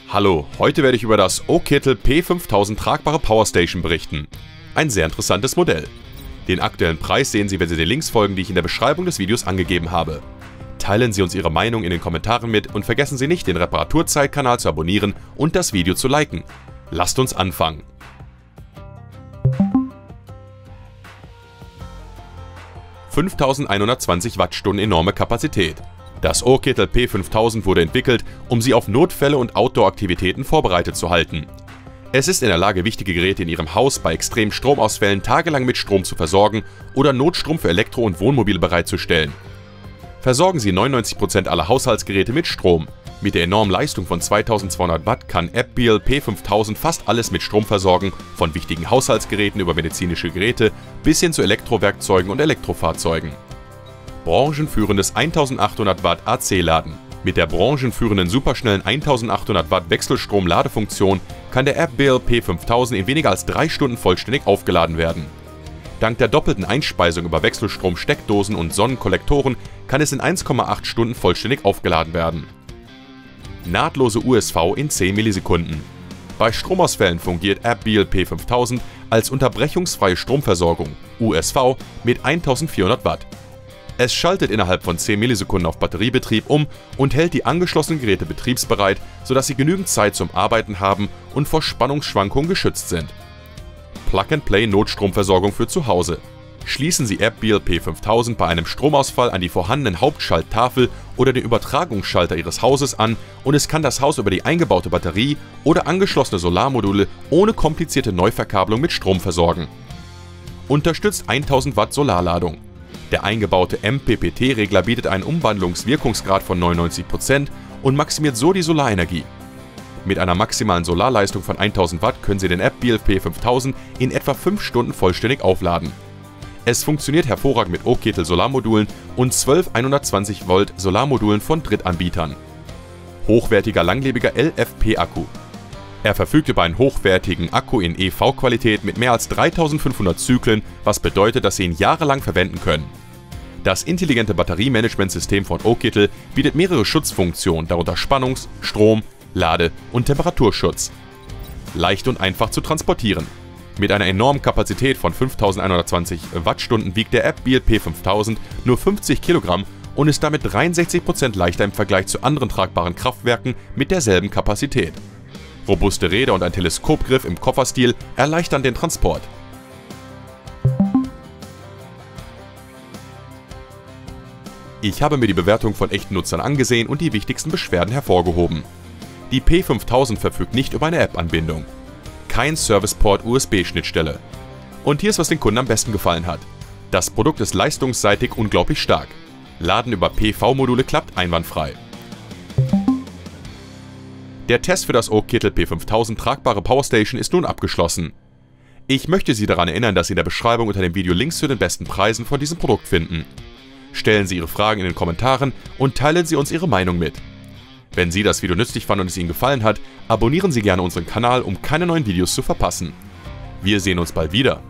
Hallo, heute werde ich über das OKittle P5000 tragbare Powerstation berichten. Ein sehr interessantes Modell. Den aktuellen Preis sehen Sie, wenn Sie den Links folgen, die ich in der Beschreibung des Videos angegeben habe. Teilen Sie uns Ihre Meinung in den Kommentaren mit und vergessen Sie nicht, den Reparaturzeit-Kanal zu abonnieren und das Video zu liken. Lasst uns anfangen. (5120 Wattstunden enorme Kapazität). Das OKittle P5000 wurde entwickelt, um Sie auf Notfälle und Outdoor-Aktivitäten vorbereitet zu halten. Es ist in der Lage, wichtige Geräte in Ihrem Haus bei extremen Stromausfällen tagelang mit Strom zu versorgen oder Notstrom für Elektro- und Wohnmobile bereitzustellen. Versorgen Sie 99% aller Haushaltsgeräte mit Strom. Mit der enormen Leistung von 2200 Watt kann AppBeal P5000 fast alles mit Strom versorgen, von wichtigen Haushaltsgeräten über medizinische Geräte bis hin zu Elektrowerkzeugen und Elektrofahrzeugen. Branchenführendes 1800 Watt AC-Laden. Mit der branchenführenden superschnellen 1800 Watt Wechselstrom-Ladefunktion kann der AppBeal P5000 in weniger als 3 Stunden vollständig aufgeladen werden. Dank der doppelten Einspeisung über Wechselstrom-Steckdosen und Sonnenkollektoren kann es in 1,8 Stunden vollständig aufgeladen werden. Nahtlose USV in 10 Millisekunden. Bei Stromausfällen fungiert AppBeal P5000 als unterbrechungsfreie Stromversorgung (USV) mit 1400 Watt. Es schaltet innerhalb von 10 Millisekunden auf Batteriebetrieb um und hält die angeschlossenen Geräte betriebsbereit, sodass sie genügend Zeit zum Arbeiten haben und vor Spannungsschwankungen geschützt sind. Plug-and-Play-Notstromversorgung für zu Hause. Schließen Sie AppBeal P5000 bei einem Stromausfall an die vorhandenen Hauptschalttafel oder den Übertragungsschalter Ihres Hauses an und es kann das Haus über die eingebaute Batterie oder angeschlossene Solarmodule ohne komplizierte Neuverkabelung mit Strom versorgen. Unterstützt 1000 Watt Solarladung. Der eingebaute MPPT-Regler bietet einen Umwandlungswirkungsgrad von 99% und maximiert so die Solarenergie. Mit einer maximalen Solarleistung von 1000 Watt können Sie den AppBeal P5000 in etwa 5 Stunden vollständig aufladen. Es funktioniert hervorragend mit OKittle Solarmodulen und 12 120 Volt Solarmodulen von Drittanbietern. Hochwertiger langlebiger LFP-Akku. Er verfügt über einen hochwertigen Akku in EV-Qualität mit mehr als 3500 Zyklen, was bedeutet, dass Sie ihn jahrelang verwenden können. Das intelligente Batteriemanagementsystem von OKittle bietet mehrere Schutzfunktionen, darunter Spannungs-, Strom-, Lade- und Temperaturschutz. Leicht und einfach zu transportieren. Mit einer enormen Kapazität von 5120 Wattstunden wiegt der AppBeal P5000 nur 50 Kilogramm und ist damit 63% leichter im Vergleich zu anderen tragbaren Kraftwerken mit derselben Kapazität. Robuste Räder und ein Teleskopgriff im Kofferstil erleichtern den Transport. Ich habe mir die Bewertung von echten Nutzern angesehen und die wichtigsten Beschwerden hervorgehoben. Die P5000 verfügt nicht über eine App-Anbindung. Kein Serviceport USB-Schnittstelle. Und hier ist, was den Kunden am besten gefallen hat. Das Produkt ist leistungsseitig unglaublich stark. Laden über PV-Module klappt einwandfrei. Der Test für das OKittle P5000 tragbare Powerstation ist nun abgeschlossen. Ich möchte Sie daran erinnern, dass Sie in der Beschreibung unter dem Video Links zu den besten Preisen von diesem Produkt finden. Stellen Sie Ihre Fragen in den Kommentaren und teilen Sie uns Ihre Meinung mit. Wenn Sie das Video nützlich fanden und es Ihnen gefallen hat, abonnieren Sie gerne unseren Kanal, um keine neuen Videos zu verpassen. Wir sehen uns bald wieder.